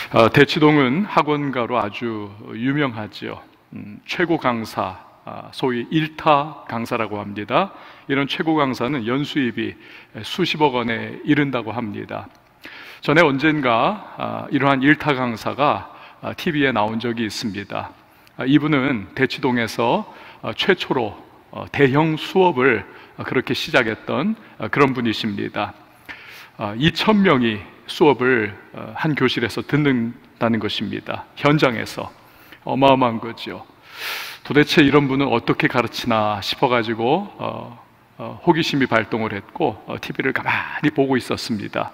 대치동은 학원가로 아주 유명하지요. 최고 강사, 소위 일타 강사라고 합니다. 이런 최고 강사는 연수입이 수십억 원에 이른다고 합니다. 전에 언젠가 이러한 일타 강사가 TV에 나온 적이 있습니다. 이분은 대치동에서 최초로 대형 수업을 그렇게 시작했던 그런 분이십니다. 2,000명이 수업을 한 교실에서 듣는다는 것입니다. 현장에서. 어마어마한 거죠. 도대체 이런 분은 어떻게 가르치나 싶어가지고 호기심이 발동을 했고 TV를 가만히 보고 있었습니다.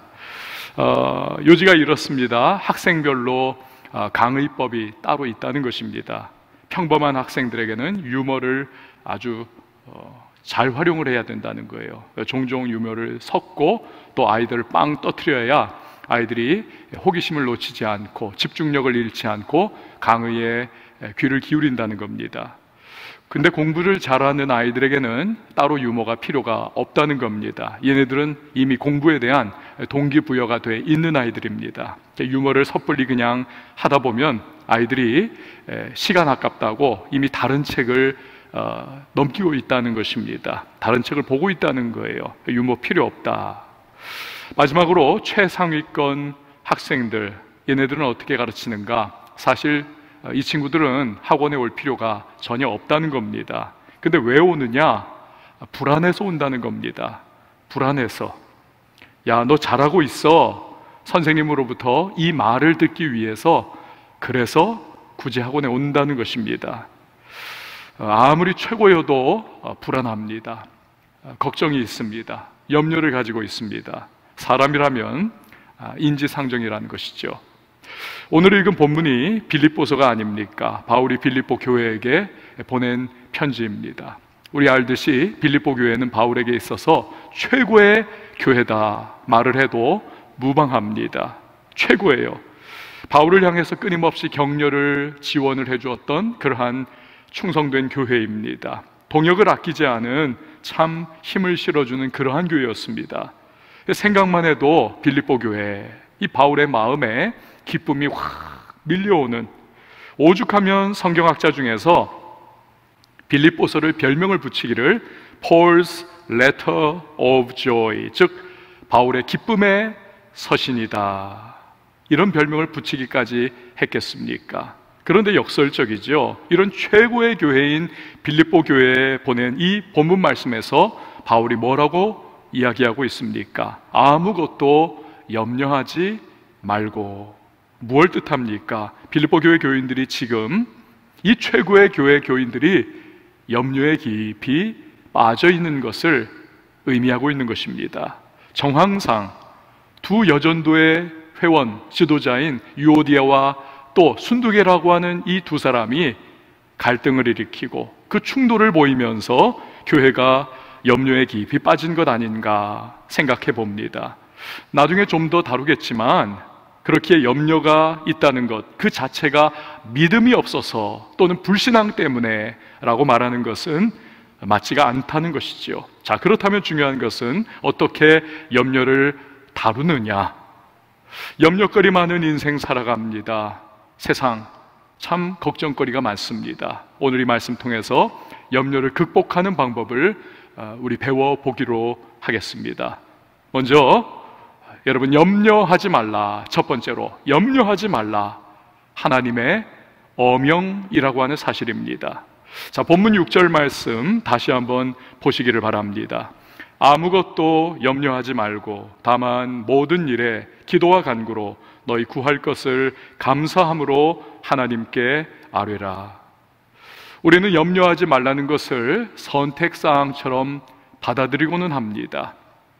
요지가 이렇습니다. 학생별로 강의법이 따로 있다는 것입니다. 평범한 학생들에게는 유머를 아주 잘 활용을 해야 된다는 거예요. 종종 유머를 섞고 또 아이들을 빵 터뜨려야 아이들이 호기심을 놓치지 않고 집중력을 잃지 않고 강의에 귀를 기울인다는 겁니다. 근데 공부를 잘하는 아이들에게는 따로 유머가 필요가 없다는 겁니다. 얘네들은 이미 공부에 대한 동기부여가 돼 있는 아이들입니다. 유머를 섣불리 그냥 하다 보면 아이들이 시간 아깝다고 이미 다른 책을 넘기고 있다는 것입니다. 다른 책을 보고 있다는 거예요. 유머 필요 없다. 마지막으로 최상위권 학생들, 얘네들은 어떻게 가르치는가? 사실 이 친구들은 학원에 올 필요가 전혀 없다는 겁니다. 근데 왜 오느냐? 불안해서 온다는 겁니다. 불안해서. 야, 너 잘하고 있어. 선생님으로부터 이 말을 듣기 위해서, 그래서 굳이 학원에 온다는 것입니다. 아무리 최고여도 불안합니다. 걱정이 있습니다. 염려를 가지고 있습니다. 사람이라면 인지상정이라는 것이죠. 오늘 읽은 본문이 빌립보서가 아닙니까? 바울이 빌립보 교회에게 보낸 편지입니다. 우리 알듯이 빌립보 교회는 바울에게 있어서 최고의 교회다 말을 해도 무방합니다. 최고예요. 바울을 향해서 끊임없이 격려를 지원을 해주었던 그러한 충성된 교회입니다. 동역을 아끼지 않은 참 힘을 실어주는 그러한 교회였습니다. 생각만 해도 빌립보 교회, 이 바울의 마음에 기쁨이 확 밀려오는, 오죽하면 성경학자 중에서 빌립보서를 별명을 붙이기를 Paul's Letter of Joy, 즉 바울의 기쁨의 서신이다, 이런 별명을 붙이기까지 했겠습니까? 그런데 역설적이죠. 이런 최고의 교회인 빌립보 교회에 보낸 이 본문 말씀에서 바울이 뭐라고 이야기하고 있습니까? 아무것도 염려하지 말고. 무엇을 뜻합니까? 빌립보 교회 교인들이 지금 이 최고의 교회 교인들이 염려에 깊이 빠져 있는 것을 의미하고 있는 것입니다. 정황상 두 여전도의 회원 지도자인 유오디아와 또 순두계라고 하는 이 두 사람이 갈등을 일으키고 그 충돌을 보이면서 교회가 염려에 깊이 빠진 것 아닌가 생각해 봅니다. 나중에 좀 더 다루겠지만 그렇게 염려가 있다는 것 그 자체가 믿음이 없어서 또는 불신앙 때문에 라고 말하는 것은 맞지가 않다는 것이지요. 자, 그렇다면 중요한 것은 어떻게 염려를 다루느냐. 염려거리 많은 인생 살아갑니다. 세상 참 걱정거리가 많습니다. 오늘 이 말씀 통해서 염려를 극복하는 방법을 우리 배워보기로 하겠습니다. 먼저 여러분, 염려하지 말라. 첫 번째로 염려하지 말라. 하나님의 어명이라고 하는 사실입니다. 자, 본문 6절 말씀 다시 한번 보시기를 바랍니다. 아무것도 염려하지 말고 다만 모든 일에 기도와 간구로 너희 구할 것을 감사함으로 하나님께 아뢰라. 우리는 염려하지 말라는 것을 선택사항처럼 받아들이고는 합니다.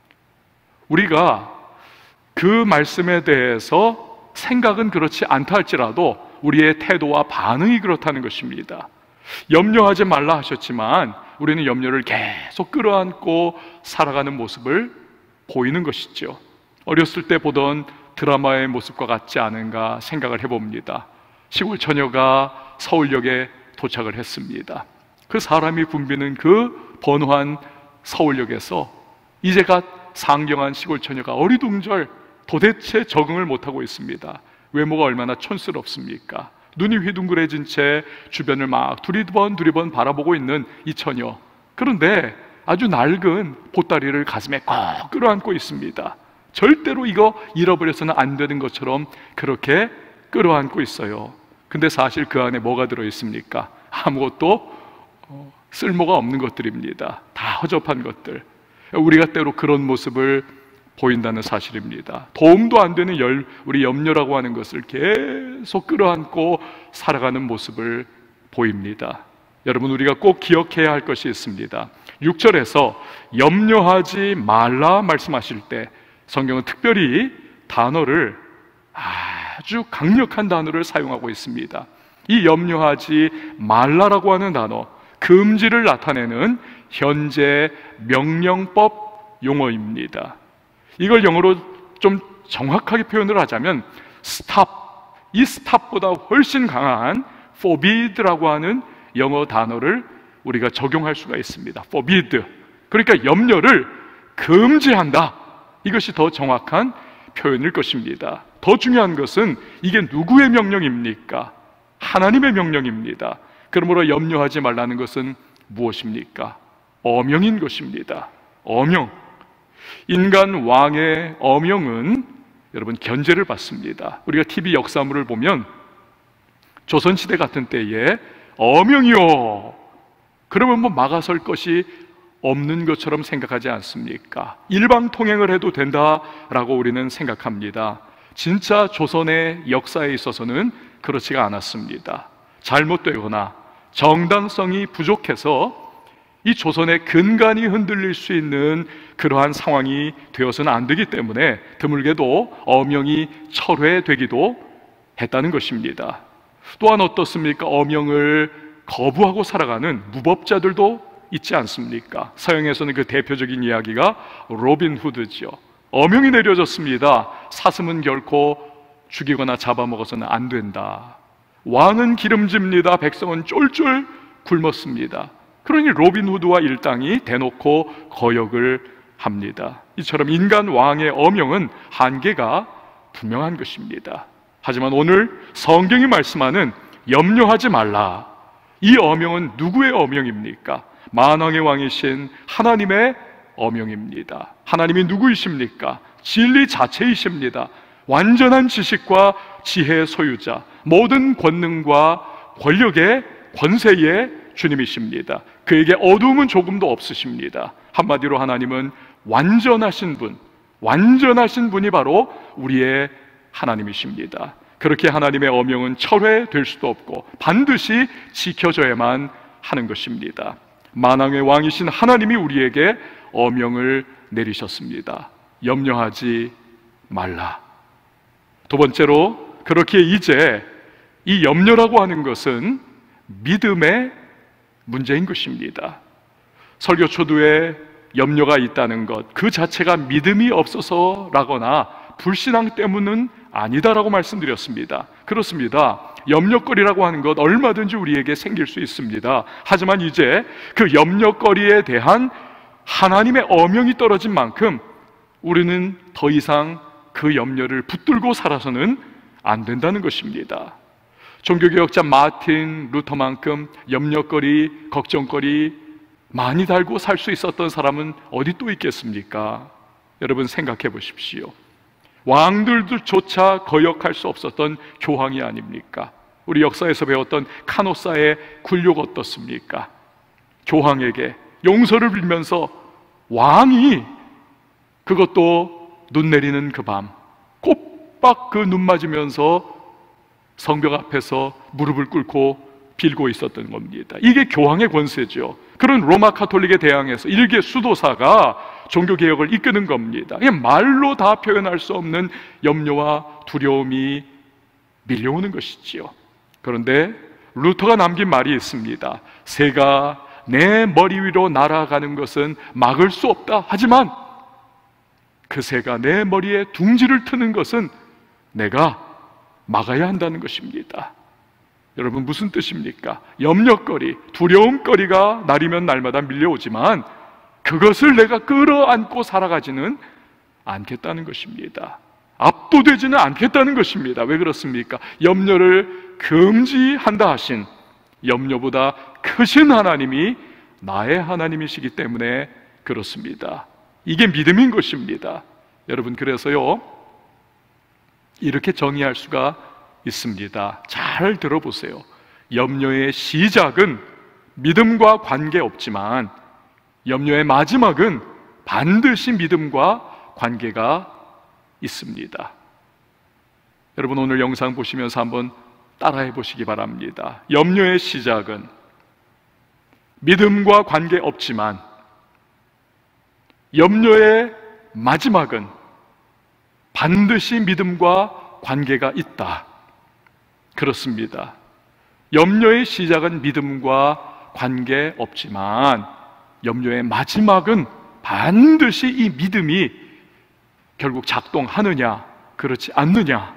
우리가 그 말씀에 대해서 생각은 그렇지 않다 할지라도 우리의 태도와 반응이 그렇다는 것입니다. 염려하지 말라 하셨지만 우리는 염려를 계속 끌어안고 살아가는 모습을 보이는 것이죠. 어렸을 때 보던 드라마의 모습과 같지 않은가 생각을 해봅니다. 시골 처녀가 서울역에 도착을 했습니다. 그 사람이 붐비는 그 번화한 서울역에서 이제가 상경한 시골 처녀가 어리둥절 도대체 적응을 못하고 있습니다. 외모가 얼마나 촌스럽습니까? 눈이 휘둥그레진 채 주변을 막 두리번 바라보고 있는 이 처녀. 그런데 아주 낡은 보따리를 가슴에 꼭 끌어안고 있습니다. 절대로 이거 잃어버려서는 안 되는 것처럼 그렇게 끌어안고 있어요. 근데 사실 그 안에 뭐가 들어있습니까? 아무것도 쓸모가 없는 것들입니다. 다 허접한 것들. 우리가 때로 그런 모습을 보인다는 사실입니다. 도움도 안 되는 우리 염려라고 하는 것을 계속 끌어안고 살아가는 모습을 보입니다. 여러분, 우리가 꼭 기억해야 할 것이 있습니다. 6절에서 염려하지 말라 말씀하실 때 성경은 특별히 단어를, 아주 강력한 단어를 사용하고 있습니다. 이 염려하지 말라라고 하는 단어, 금지를 나타내는 현재 명령법 용어입니다. 이걸 영어로 좀 정확하게 표현을 하자면 stop, 이 stop보다 훨씬 강한 forbid라고 하는 영어 단어를 우리가 적용할 수가 있습니다. forbid, 그러니까 염려를 금지한다. 이것이 더 정확한 표현일 것입니다. 더 중요한 것은 이게 누구의 명령입니까? 하나님의 명령입니다. 그러므로 염려하지 말라는 것은 무엇입니까? 어명인 것입니다. 어명. 인간 왕의 어명은 여러분 견제를 받습니다. 우리가 TV 역사물을 보면 조선시대 같은 때에 어명이요, 그러면 뭐 막아설 것이 없는 것처럼 생각하지 않습니까? 일방통행을 해도 된다라고 우리는 생각합니다. 진짜 조선의 역사에 있어서는 그렇지가 않았습니다. 잘못되거나 정당성이 부족해서 이 조선의 근간이 흔들릴 수 있는 그러한 상황이 되어서는 안 되기 때문에 드물게도 어명이 철회되기도 했다는 것입니다. 또한 어떻습니까? 어명을 거부하고 살아가는 무법자들도 있지 않습니까? 서양에서는 그 대표적인 이야기가 로빈 후드죠. 어명이 내려졌습니다. 사슴은 결코 죽이거나 잡아먹어서는 안 된다. 왕은 기름집니다. 백성은 쫄쫄 굶었습니다. 그러니 로빈 후드와 일당이 대놓고 거역을 합니다. 이처럼 인간 왕의 어명은 한계가 분명한 것입니다. 하지만 오늘 성경이 말씀하는 염려하지 말라, 이 어명은 누구의 어명입니까? 만왕의 왕이신 하나님의 어명입니다. 하나님이 누구이십니까? 진리 자체이십니다. 완전한 지식과 지혜의 소유자, 모든 권능과 권력의 권세의 주님이십니다. 그에게 어두움은 조금도 없으십니다. 한마디로 하나님은 완전하신 분, 완전하신 분이 바로 우리의 하나님이십니다. 그렇게 하나님의 어명은 철회될 수도 없고 반드시 지켜져야만 하는 것입니다. 만왕의 왕이신 하나님이 우리에게 어명을 내리셨습니다. 염려하지 말라. 두 번째로, 그렇게 이제 이 염려라고 하는 것은 믿음의 문제인 것입니다. 설교 초두에 염려가 있다는 것, 그 자체가 믿음이 없어서라거나 불신앙 때문은 아니다라고 말씀드렸습니다. 그렇습니다. 염려거리라고 하는 것 얼마든지 우리에게 생길 수 있습니다. 하지만 이제 그 염려거리에 대한 하나님의 어명이 떨어진 만큼 우리는 더 이상 그 염려를 붙들고 살아서는 안 된다는 것입니다. 종교개혁자 마틴 루터만큼 염려거리, 걱정거리 많이 달고 살 수 있었던 사람은 어디 또 있겠습니까? 여러분 생각해 보십시오. 왕들조차 거역할 수 없었던 교황이 아닙니까? 우리 역사에서 배웠던 카노사의 굴욕 어떻습니까? 교황에게 용서를 빌면서 왕이, 그것도 눈 내리는 그 밤 꼬박 그 눈 맞으면서 성벽 앞에서 무릎을 꿇고 빌고 있었던 겁니다. 이게 교황의 권세죠. 그런 로마 카톨릭에 대항해서 일개 수도사가 종교개혁을 이끄는 겁니다. 이게 말로 다 표현할 수 없는 염려와 두려움이 밀려오는 것이지요. 그런데 루터가 남긴 말이 있습니다. 새가 내 머리 위로 날아가는 것은 막을 수 없다. 하지만 그 새가 내 머리에 둥지를 트는 것은 내가 막아야 한다는 것입니다. 여러분 무슨 뜻입니까? 염려거리, 두려움거리가 날이면 날마다 밀려오지만 그것을 내가 끌어안고 살아가지는 않겠다는 것입니다. 압도되지는 않겠다는 것입니다. 왜 그렇습니까? 염려를 금지한다 하신, 염려보다 크신 하나님이 나의 하나님이시기 때문에 그렇습니다. 이게 믿음인 것입니다. 여러분, 그래서요, 이렇게 정의할 수가 있습니다. 잘 들어보세요. 염려의 시작은 믿음과 관계없지만 염려의 마지막은 반드시 믿음과 관계가 있습니다. 여러분, 오늘 영상 보시면서 한번 따라해 보시기 바랍니다. 염려의 시작은 믿음과 관계없지만 염려의 마지막은 반드시 믿음과 관계가 있다. 그렇습니다. 염려의 시작은 믿음과 관계없지만 염려의 마지막은 반드시 이 믿음이 결국 작동하느냐 그렇지 않느냐,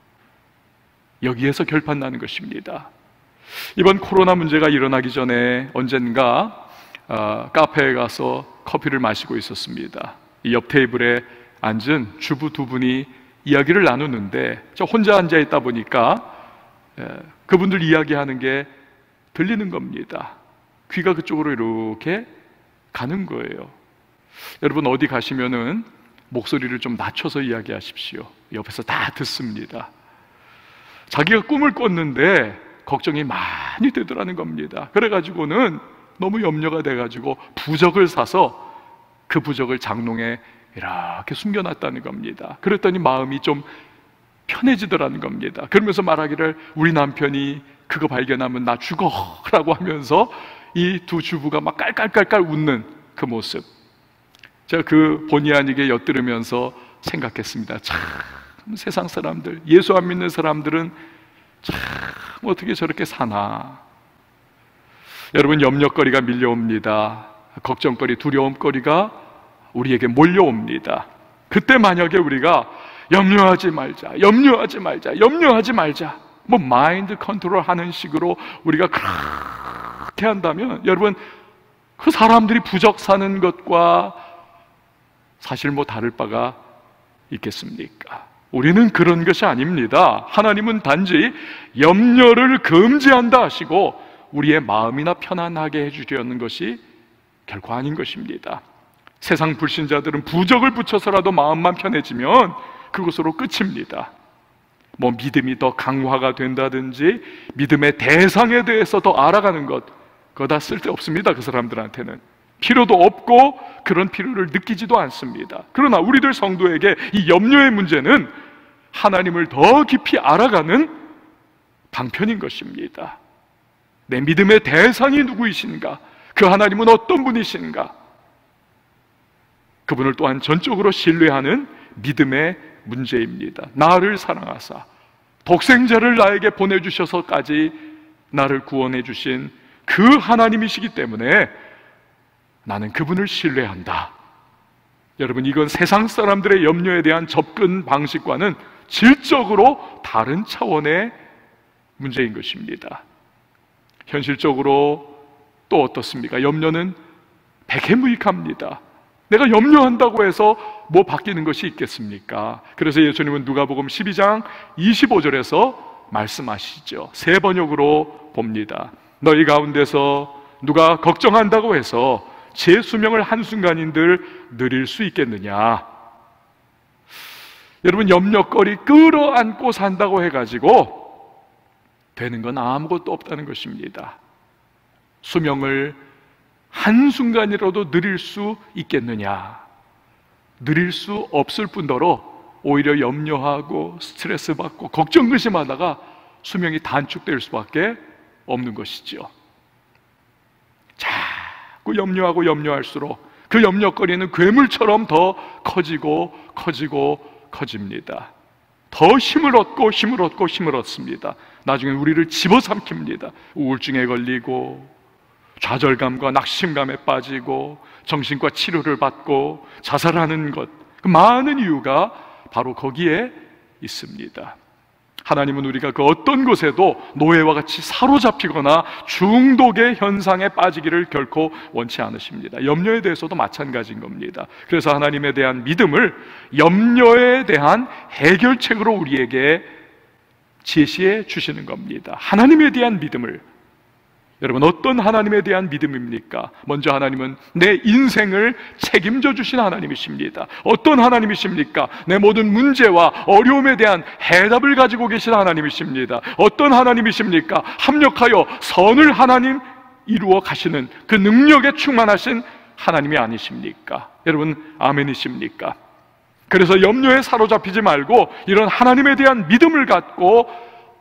여기에서 결판나는 것입니다. 이번 코로나 문제가 일어나기 전에 언젠가 카페에 가서 커피를 마시고 있었습니다. 이 옆 테이블에 앉은 주부 두 분이 이야기를 나누는데 저 혼자 앉아 있다 보니까 그분들 이야기하는 게 들리는 겁니다. 귀가 그쪽으로 이렇게 가는 거예요. 여러분, 어디 가시면은 목소리를 좀 낮춰서 이야기하십시오. 옆에서 다 듣습니다. 자기가 꿈을 꿨는데 걱정이 많이 되더라는 겁니다. 그래가지고는 너무 염려가 돼가지고 부적을 사서 그 부적을 장롱에 이렇게 숨겨놨다는 겁니다. 그랬더니 마음이 좀 편해지더라는 겁니다. 그러면서 말하기를, 우리 남편이 그거 발견하면 나 죽어 라고 하면서 이 두 주부가 막 깔깔깔깔 웃는 그 모습, 제가 그 본의 아니게 엿들으면서 생각했습니다. 참, 세상 사람들, 예수 안 믿는 사람들은 참 어떻게 저렇게 사나. 여러분, 염려거리가 밀려옵니다. 걱정거리, 두려움거리가 우리에게 몰려옵니다. 그때 만약에 우리가 염려하지 말자, 염려하지 말자, 염려하지 말자, 뭐 마인드 컨트롤 하는 식으로 우리가 그렇게 한다면, 여러분, 그 사람들이 부적 사는 것과 사실 뭐 다를 바가 있겠습니까? 우리는 그런 것이 아닙니다. 하나님은 단지 염려를 금지한다 하시고 우리의 마음이나 편안하게 해주려는 것이 결코 아닌 것입니다. 세상 불신자들은 부적을 붙여서라도 마음만 편해지면 그것으로 끝입니다. 뭐 믿음이 더 강화가 된다든지 믿음의 대상에 대해서 더 알아가는 것, 그거 다 쓸데없습니다. 그 사람들한테는 필요도 없고 그런 필요를 느끼지도 않습니다. 그러나 우리들 성도에게 이 염려의 문제는 하나님을 더 깊이 알아가는 방편인 것입니다. 내 믿음의 대상이 누구이신가, 그 하나님은 어떤 분이신가, 그분을 또한 전적으로 신뢰하는 믿음의 문제입니다. 나를 사랑하사 독생자를 나에게 보내주셔서까지 나를 구원해 주신 그 하나님이시기 때문에 나는 그분을 신뢰한다. 여러분, 이건 세상 사람들의 염려에 대한 접근 방식과는 질적으로 다른 차원의 문제인 것입니다. 현실적으로 또 어떻습니까? 염려는 백해무익합니다. 내가 염려한다고 해서 뭐 바뀌는 것이 있겠습니까? 그래서 예수님은 누가복음 12장 25절에서 말씀하시죠. 새 번역으로 봅니다. 너희 가운데서 누가 걱정한다고 해서 제 수명을 한순간인들 누릴 수 있겠느냐? 여러분, 염려거리 끌어안고 산다고 해가지고 되는 건 아무것도 없다는 것입니다. 수명을 한순간이라도 누릴 수 있겠느냐? 누릴 수 없을 뿐더러 오히려 염려하고 스트레스 받고 걱정 근심하다가 수명이 단축될 수밖에 없는 것이죠. 자꾸 염려하고 염려할수록 그 염려거리는 괴물처럼 더 커지고 커집니다. 더 힘을 얻고 힘을 얻고 힘을 얻습니다. 나중에 우리를 집어삼킵니다. 우울증에 걸리고 좌절감과 낙심감에 빠지고 정신과 치료를 받고 자살하는 것, 그 많은 이유가 바로 거기에 있습니다. 하나님은 우리가 그 어떤 곳에도 노예와 같이 사로잡히거나 중독의 현상에 빠지기를 결코 원치 않으십니다. 염려에 대해서도 마찬가지인 겁니다. 그래서 하나님에 대한 믿음을 염려에 대한 해결책으로 우리에게 제시해 주시는 겁니다. 하나님에 대한 믿음을, 여러분 어떤 하나님에 대한 믿음입니까? 먼저 하나님은 내 인생을 책임져 주신 하나님이십니다. 어떤 하나님이십니까? 내 모든 문제와 어려움에 대한 해답을 가지고 계신 하나님이십니다. 어떤 하나님이십니까? 합력하여 선을 하나님 이루어 가시는 그 능력에 충만하신 하나님이 아니십니까? 여러분 아멘이십니까? 그래서 염려에 사로잡히지 말고 이런 하나님에 대한 믿음을 갖고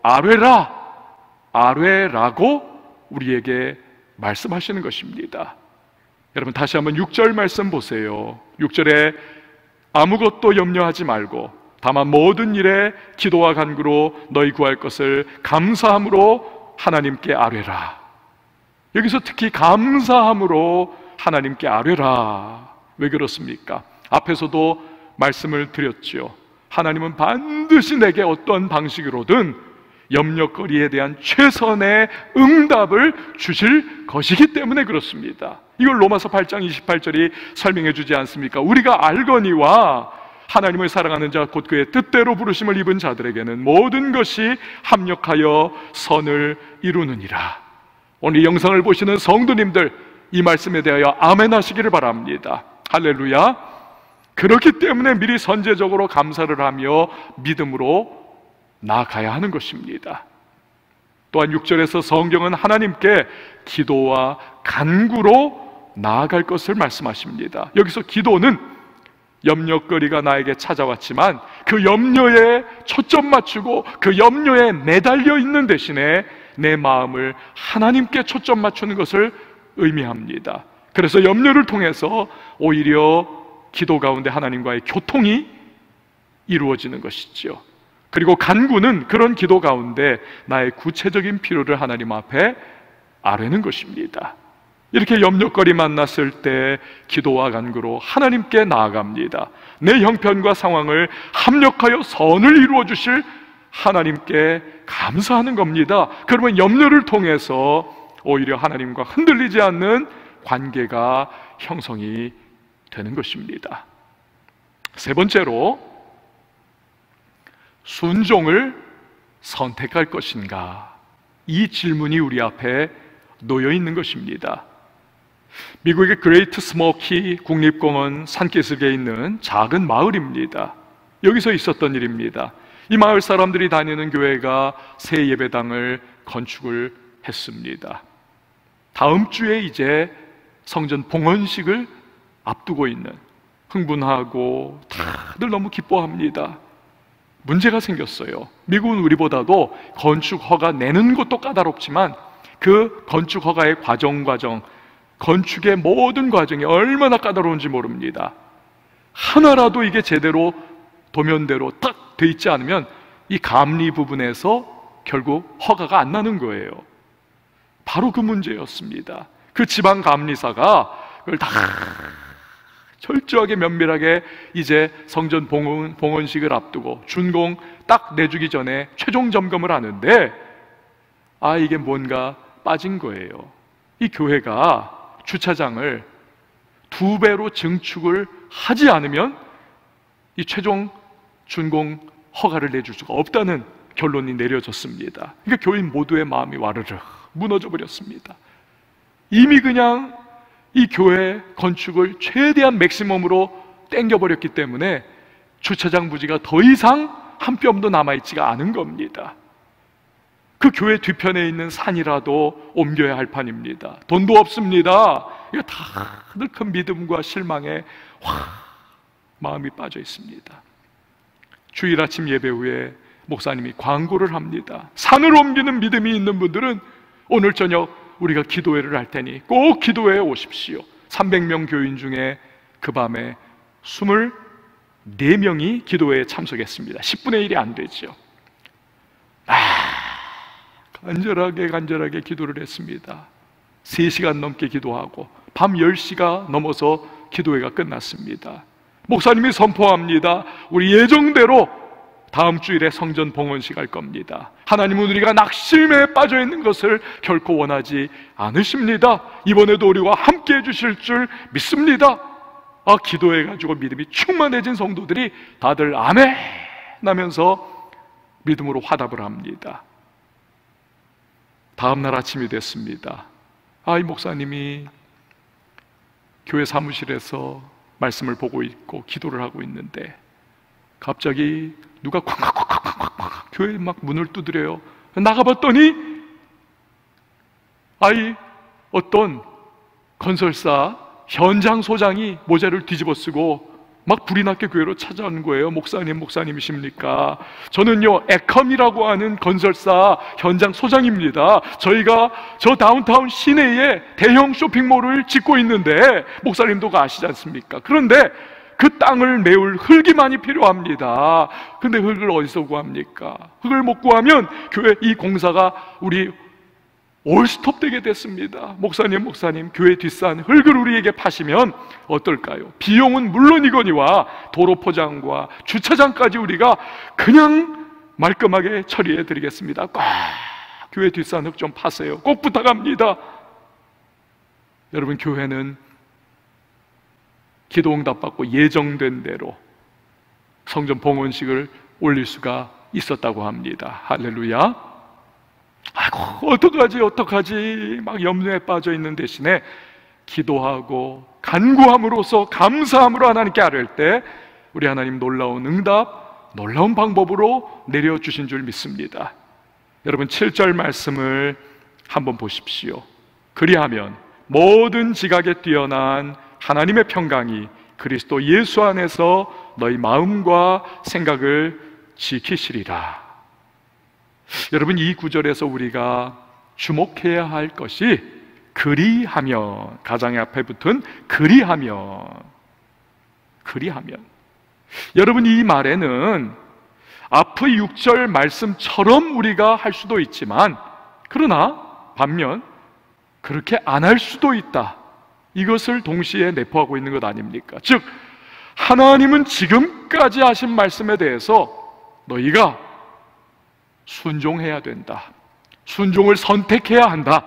아뢰라고 우리에게 말씀하시는 것입니다. 여러분 다시 한번 6절 말씀 보세요. 6절에 아무것도 염려하지 말고 다만 모든 일에 기도와 간구로 너희 구할 것을 감사함으로 하나님께 아뢰라. 여기서 특히 감사함으로 하나님께 아뢰라. 왜 그렇습니까? 앞에서도 말씀을 드렸죠. 하나님은 반드시 내게 어떤 방식으로든 염려거리에 대한 최선의 응답을 주실 것이기 때문에 그렇습니다. 이걸 로마서 8장 28절이 설명해 주지 않습니까? 우리가 알거니와 하나님을 사랑하는 자 곧 그의 뜻대로 부르심을 입은 자들에게는 모든 것이 합력하여 선을 이루느니라. 오늘 이 영상을 보시는 성도님들, 이 말씀에 대하여 아멘 하시기를 바랍니다. 할렐루야. 그렇기 때문에 미리 선제적으로 감사를 하며 믿음으로 나아가야 하는 것입니다. 또한 6절에서 성경은 하나님께 기도와 간구로 나아갈 것을 말씀하십니다. 여기서 기도는 염려거리가 나에게 찾아왔지만 그 염려에 초점 맞추고 그 염려에 매달려 있는 대신에 내 마음을 하나님께 초점 맞추는 것을 의미합니다. 그래서 염려를 통해서 오히려 기도 가운데 하나님과의 교통이 이루어지는 것이죠. 그리고 간구는 그런 기도 가운데 나의 구체적인 필요를 하나님 앞에 아뢰는 것입니다. 이렇게 염려거리 만났을 때 기도와 간구로 하나님께 나아갑니다. 내 형편과 상황을 합력하여 선을 이루어 주실 하나님께 감사하는 겁니다. 그러면 염려를 통해서 오히려 하나님과 흔들리지 않는 관계가 형성이 되는 것입니다. 세 번째로 순종을 선택할 것인가? 이 질문이 우리 앞에 놓여 있는 것입니다. 미국의 그레이트 스모키 국립공원 산기슭에 있는 작은 마을입니다. 여기서 있었던 일입니다. 이 마을 사람들이 다니는 교회가 새 예배당을 건축을 했습니다. 다음 주에 이제 성전 봉헌식을 앞두고 있는, 흥분하고 다들 너무 기뻐합니다. 문제가 생겼어요. 미국은 우리보다도 건축 허가 내는 것도 까다롭지만 그 건축 허가의 과정, 건축의 모든 과정이 얼마나 까다로운지 모릅니다. 하나라도 이게 제대로 도면대로 딱 돼 있지 않으면 이 감리 부분에서 결국 허가가 안 나는 거예요. 바로 그 문제였습니다. 그 지방 감리사가 그걸 다 철저하게 면밀하게 이제 성전 봉헌식을 앞두고 준공 딱 내주기 전에 최종 점검을 하는데 이게 뭔가 빠진 거예요. 이 교회가 주차장을 2배로 증축을 하지 않으면 이 최종 준공 허가를 내줄 수가 없다는 결론이 내려졌습니다. 그러니까 교인 모두의 마음이 와르르 무너져 버렸습니다. 이미 그냥 이 교회 건축을 최대한 맥시멈으로 땡겨버렸기 때문에 주차장 부지가 더 이상 한 뼘도 남아있지가 않은 겁니다. 그 교회 뒤편에 있는 산이라도 옮겨야 할 판입니다. 돈도 없습니다. 이거 다들 큰 믿음과 실망에 마음이 빠져 있습니다. 주일 아침 예배 후에 목사님이 광고를 합니다. 산을 옮기는 믿음이 있는 분들은 오늘 저녁 우리가 기도회를 할 테니 꼭 기도회에 오십시오. 300명 교인 중에 그 밤에 24명이 기도회에 참석했습니다. 10분의 1이 안 되죠. 간절하게 기도를 했습니다. 3시간 넘게 기도하고 밤 10시가 넘어서 기도회가 끝났습니다. 목사님이 선포합니다. 우리 예정대로 다음 주일에 성전 봉헌식 할 겁니다. 하나님은 우리가 낙심에 빠져 있는 것을 결코 원하지 않으십니다. 이번에도 우리와 함께 해주실 줄 믿습니다. 기도해가지고 믿음이 충만해진 성도들이 다들 아멘 하면서 믿음으로 화답을 합니다. 다음 날 아침이 됐습니다. 이 목사님이 교회 사무실에서 말씀을 보고 있고 기도를 하고 있는데 갑자기 누가 쾅쾅쾅쾅쾅 교회 막 문을 두드려요. 나가봤더니 어떤 건설사 현장 소장이 모자를 뒤집어 쓰고 막 불이 났게 교회로 찾아오는 거예요. 목사님이십니까? 저는요 에컴이라고 하는 건설사 현장 소장입니다. 저희가 저 다운타운 시내에 대형 쇼핑몰을 짓고 있는데 목사님도 아시지 않습니까? 그런데 그 땅을 메울 흙이 많이 필요합니다. 근데 흙을 어디서 구합니까? 흙을 못 구하면 교회 이 공사가 우리 올스톱 되게 됐습니다. 목사님 교회 뒷산 흙을 우리에게 파시면 어떨까요? 비용은 물론이거니와 도로 포장과 주차장까지 우리가 그냥 말끔하게 처리해 드리겠습니다. 꼭 교회 뒷산 흙 좀 파세요. 꼭 부탁합니다. 여러분, 교회는 기도 응답받고 예정된 대로 성전 봉헌식을 올릴 수가 있었다고 합니다. 할렐루야. 어떡하지 막 염려에 빠져 있는 대신에 기도하고 간구함으로써 감사함으로 하나님께 아뢰을 때 우리 하나님 놀라운 응답, 놀라운 방법으로 내려주신 줄 믿습니다. 여러분, 7절 말씀을 한번 보십시오. 그리하면 모든 지각에 뛰어난 하나님의 평강이 그리스도 예수 안에서 너희 마음과 생각을 지키시리라. 여러분, 이 구절에서 우리가 주목해야 할 것이 그리하면, 가장의 앞에 붙은 그리하면. 여러분, 이 말에는 앞의 6절 말씀처럼 우리가 할 수도 있지만, 그러나 반면 그렇게 안 할 수도 있다, 이것을 동시에 내포하고 있는 것 아닙니까? 즉, 하나님은 지금까지 하신 말씀에 대해서 너희가 순종해야 된다, 순종을 선택해야 한다.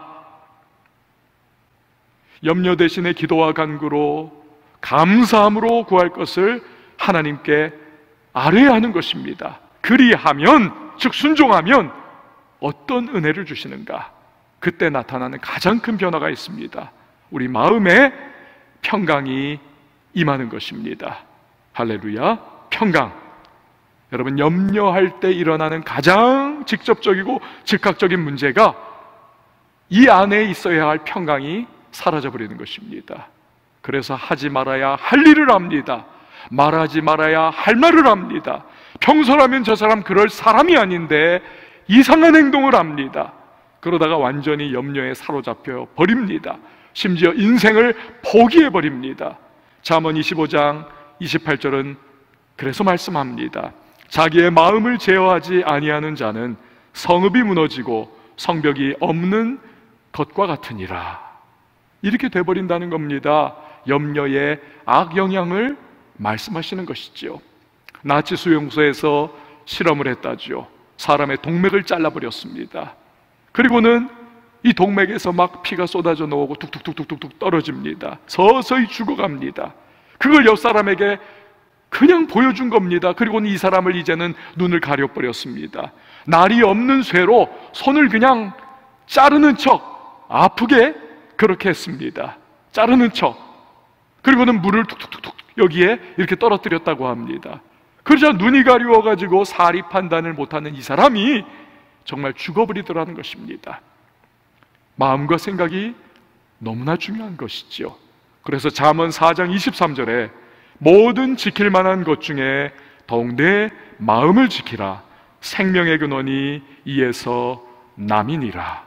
염려 대신에 기도와 간구로 감사함으로 구할 것을 하나님께 아뢰야 하는 것입니다. 그리하면, 즉 순종하면 어떤 은혜를 주시는가? 그때 나타나는 가장 큰 변화가 있습니다. 우리 마음에 평강이 임하는 것입니다. 할렐루야. 평강. 여러분, 염려할 때 일어나는 가장 직접적이고 즉각적인 문제가 이 안에 있어야 할 평강이 사라져버리는 것입니다. 그래서 하지 말아야 할 일을 합니다. 말하지 말아야 할 말을 합니다. 평소라면 저 사람 그럴 사람이 아닌데 이상한 행동을 합니다. 그러다가 완전히 염려에 사로잡혀 버립니다. 심지어 인생을 포기해버립니다. 잠언 25장 28절은 그래서 말씀합니다. 자기의 마음을 제어하지 아니하는 자는 성읍이 무너지고 성벽이 없는 것과 같으니라. 이렇게 돼버린다는 겁니다. 염려의 악영향을 말씀하시는 것이지요. 나치 수용소에서 실험을 했다죠. 사람의 동맥을 잘라버렸습니다. 그리고는 이 동맥에서 막 피가 쏟아져 나오고 툭툭툭툭툭 떨어집니다. 서서히 죽어갑니다. 그걸 옆 사람에게 그냥 보여준 겁니다. 그리고는 이 사람을 이제는 눈을 가려버렸습니다. 날이 없는 쇠로 손을 그냥 자르는 척, 아프게 그렇게 했습니다. 자르는 척. 그리고는 물을 툭툭툭툭 여기에 이렇게 떨어뜨렸다고 합니다. 그러자 눈이 가려워가지고 사리 판단을 못하는 이 사람이 정말 죽어버리더라는 것입니다. 마음과 생각이 너무나 중요한 것이죠. 그래서 잠언 4장 23절에 모든 지킬 만한 것 중에 더욱 내 마음을 지키라. 생명의 근원이 이에서 남이니라.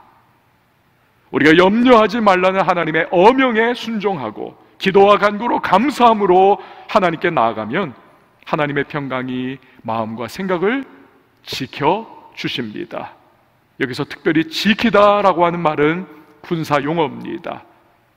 우리가 염려하지 말라는 하나님의 어명에 순종하고 기도와 간구로 감사함으로 하나님께 나아가면 하나님의 평강이 마음과 생각을 지켜주십니다. 여기서 특별히 지키다라고 하는 말은 군사 용어입니다.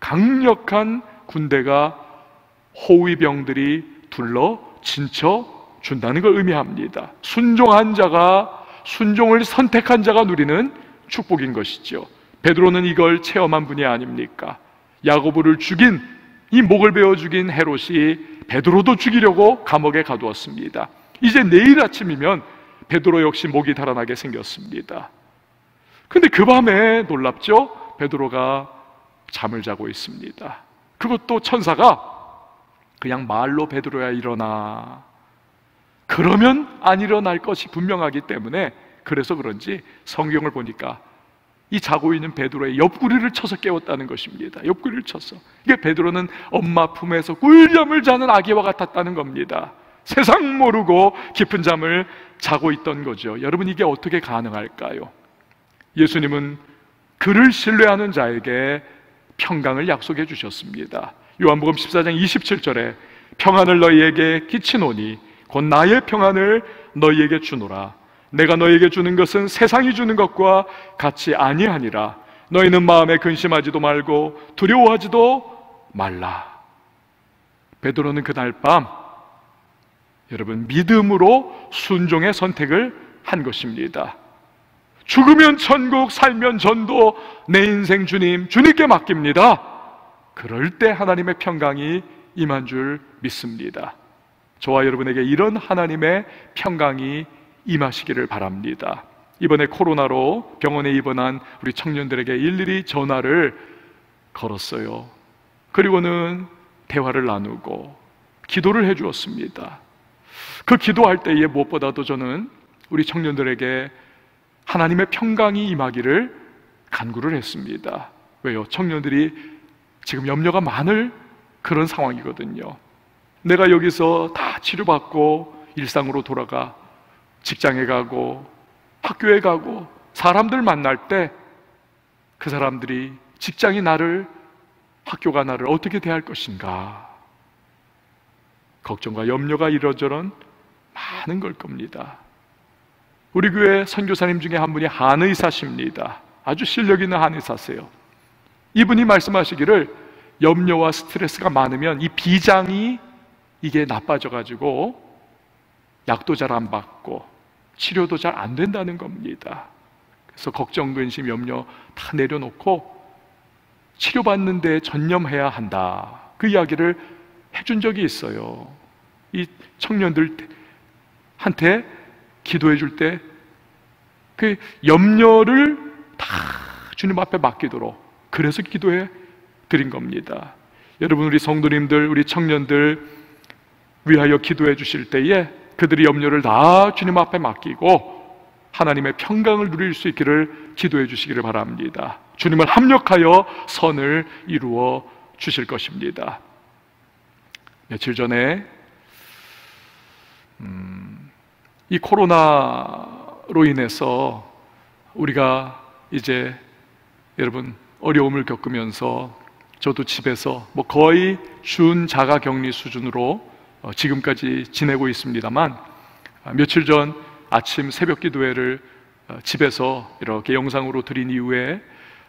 강력한 군대가 호위병들이 둘러 진쳐 준다는 걸 의미합니다. 순종한 자가, 순종을 선택한 자가 누리는 축복인 것이죠. 베드로는 이걸 체험한 분이 아닙니까? 야고보를 죽인, 이 목을 베어 죽인 헤롯이 베드로도 죽이려고 감옥에 가두었습니다. 이제 내일 아침이면 베드로 역시 목이 달아나게 생겼습니다. 근데 그 밤에 놀랍죠? 베드로가 잠을 자고 있습니다. 그것도 천사가 그냥 말로 베드로야 일어나, 그러면 안 일어날 것이 분명하기 때문에, 그래서 그런지 성경을 보니까 이 자고 있는 베드로의 옆구리를 쳐서 깨웠다는 것입니다. 옆구리를 쳐서. 이게 베드로는 엄마 품에서 꿀잠을 자는 아기와 같았다는 겁니다. 세상 모르고 깊은 잠을 자고 있던 거죠. 여러분, 이게 어떻게 가능할까요? 예수님은 그를 신뢰하는 자에게 평강을 약속해 주셨습니다. 요한복음 14장 27절에 평안을 너희에게 끼치노니 곧 나의 평안을 너희에게 주노라. 내가 너희에게 주는 것은 세상이 주는 것과 같이 아니하니라. 너희는 마음에 근심하지도 말고 두려워하지도 말라. 베드로는 그날 밤, 여러분, 믿음으로 순종의 선택을 한 것입니다. 죽으면 천국, 살면 전도, 내 인생 주님께 맡깁니다. 그럴 때 하나님의 평강이 임한 줄 믿습니다. 저와 여러분에게 이런 하나님의 평강이 임하시기를 바랍니다. 이번에 코로나로 병원에 입원한 우리 청년들에게 일일이 전화를 걸었어요. 그리고는 대화를 나누고 기도를 해주었습니다. 그 기도할 때에 무엇보다도 저는 우리 청년들에게 하나님의 평강이 임하기를 간구를 했습니다. 왜요? 청년들이 지금 염려가 많을 그런 상황이거든요. 내가 여기서 다 치료받고 일상으로 돌아가 직장에 가고 학교에 가고 사람들 만날 때 그 사람들이, 직장이 나를, 학교가 나를 어떻게 대할 것인가, 걱정과 염려가 이러저런 많은 걸 겁니다. 우리 교회 선교사님 중에 한 분이 한의사십니다. 아주 실력 있는 한의사세요. 이분이 말씀하시기를 염려와 스트레스가 많으면 이 비장이 이게 나빠져가지고 약도 잘 안 받고 치료도 잘 안 된다는 겁니다. 그래서 걱정, 근심, 염려 다 내려놓고 치료받는 데 전념해야 한다, 그 이야기를 해준 적이 있어요. 이 청년들한테 기도해 줄 때 그 염려를 다 주님 앞에 맡기도록, 그래서 기도해 드린 겁니다. 여러분, 우리 성도님들, 우리 청년들 위하여 기도해 주실 때에 그들의 염려를 다 주님 앞에 맡기고 하나님의 평강을 누릴 수 있기를 기도해 주시기를 바랍니다. 주님을 합력하여 선을 이루어 주실 것입니다. 며칠 전에 이 코로나로 인해서 우리가 이제 여러분 어려움을 겪으면서 저도 집에서 거의 준자가 격리 수준으로 지금까지 지내고 있습니다만, 며칠 전 아침 새벽 기도회를 집에서 이렇게 영상으로 드린 이후에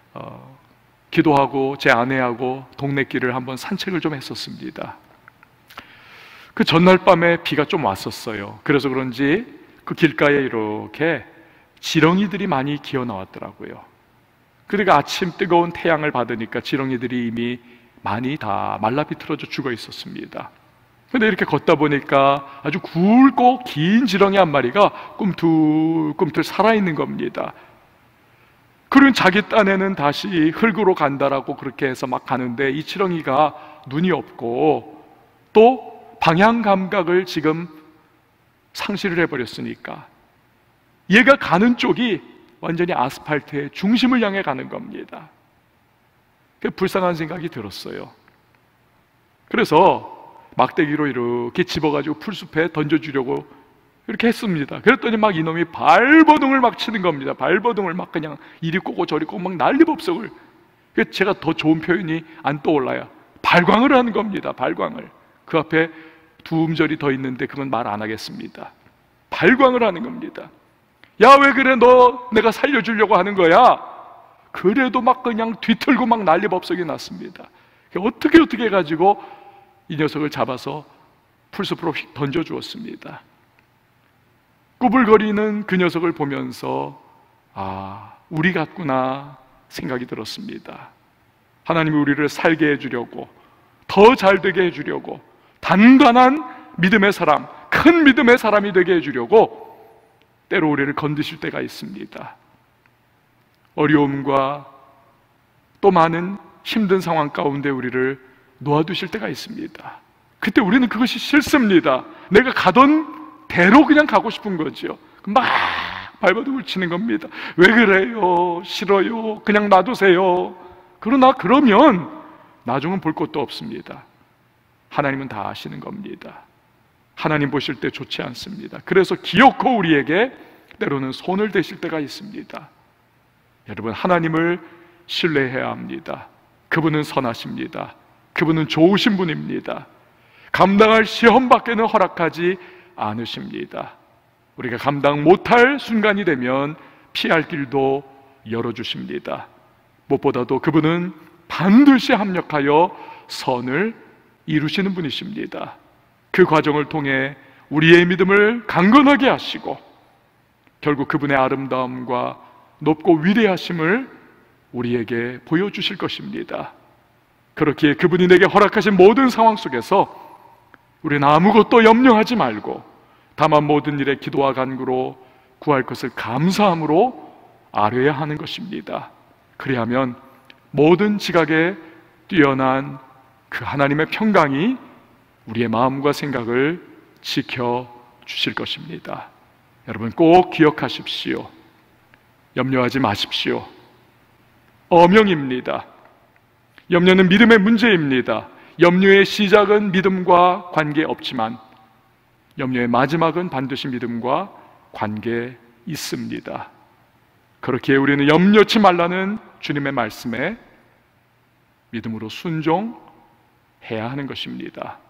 기도하고 제 아내하고 동네길을 한번 산책을 좀 했었습니다. 그 전날 밤에 비가 좀 왔었어요. 그래서 그런지 그 길가에 이렇게 지렁이들이 많이 기어 나왔더라고요. 그러니까 아침 뜨거운 태양을 받으니까 지렁이들이 이미 많이 다 말라 비틀어져 죽어 있었습니다. 근데 이렇게 걷다 보니까 아주 굵고 긴 지렁이 한 마리가 꿈틀꿈틀 살아있는 겁니다. 그리고 자기 딴에는 다시 흙으로 간다라고 그렇게 해서 막 가는데, 이 지렁이가 눈이 없고 또 방향 감각을 지금 상실을 해버렸으니까 얘가 가는 쪽이 완전히 아스팔트의 중심을 향해 가는 겁니다. 불쌍한 생각이 들었어요. 그래서 막대기로 이렇게 집어가지고 풀숲에 던져주려고 이렇게 했습니다. 그랬더니 막 이놈이 발버둥을 막 치는 겁니다. 발버둥을 막 그냥 이리 꼬고 저리 꼬고 막 난리법석을. 제가 더 좋은 표현이 안 떠올라요. 발광을 하는 겁니다. 발광을. 그 앞에 두 음절이 더 있는데 그건 말 안 하겠습니다. 발광을 하는 겁니다. 야, 왜 그래? 너 내가 살려주려고 하는 거야? 그래도 막 그냥 뒤틀고 막 난리법석이 났습니다. 어떻게 해가지고 이 녀석을 잡아서 풀숲으로 휙 던져주었습니다. 꾸불거리는 그 녀석을 보면서 아, 우리 같구나 생각이 들었습니다. 하나님이 우리를 살게 해주려고, 더 잘되게 해주려고, 단단한 믿음의 사람, 큰 믿음의 사람이 되게 해주려고 때로 우리를 건드실 때가 있습니다. 어려움과 또 많은 힘든 상황 가운데 우리를 놓아두실 때가 있습니다. 그때 우리는 그것이 싫습니다. 내가 가던 대로 그냥 가고 싶은 거죠. 막 발버둥을 치는 겁니다. 왜 그래요? 싫어요. 그냥 놔두세요. 그러나 그러면 나중은 볼 것도 없습니다. 하나님은 다 아시는 겁니다. 하나님 보실 때 좋지 않습니다. 그래서 기어코 우리에게 때로는 손을 대실 때가 있습니다. 여러분, 하나님을 신뢰해야 합니다. 그분은 선하십니다. 그분은 좋으신 분입니다. 감당할 시험밖에는 허락하지 않으십니다. 우리가 감당 못할 순간이 되면 피할 길도 열어주십니다. 무엇보다도 그분은 반드시 합력하여 선을 이루시는 분이십니다. 그 과정을 통해 우리의 믿음을 강건하게 하시고 결국 그분의 아름다움과 높고 위대하심을 우리에게 보여주실 것입니다. 그렇기에 그분이 내게 허락하신 모든 상황 속에서 우리는 아무것도 염려하지 말고 다만 모든 일에 기도와 간구로 구할 것을 감사함으로 아뢰야 하는 것입니다. 그리하면 모든 지각에 뛰어난 그 하나님의 평강이 우리의 마음과 생각을 지켜주실 것입니다. 여러분 꼭 기억하십시오. 염려하지 마십시오. 어명입니다. 염려는 믿음의 문제입니다. 염려의 시작은 믿음과 관계없지만 염려의 마지막은 반드시 믿음과 관계 있습니다. 그렇기에 우리는 염려치 말라는 주님의 말씀에 믿음으로 순종해야 하는 것입니다.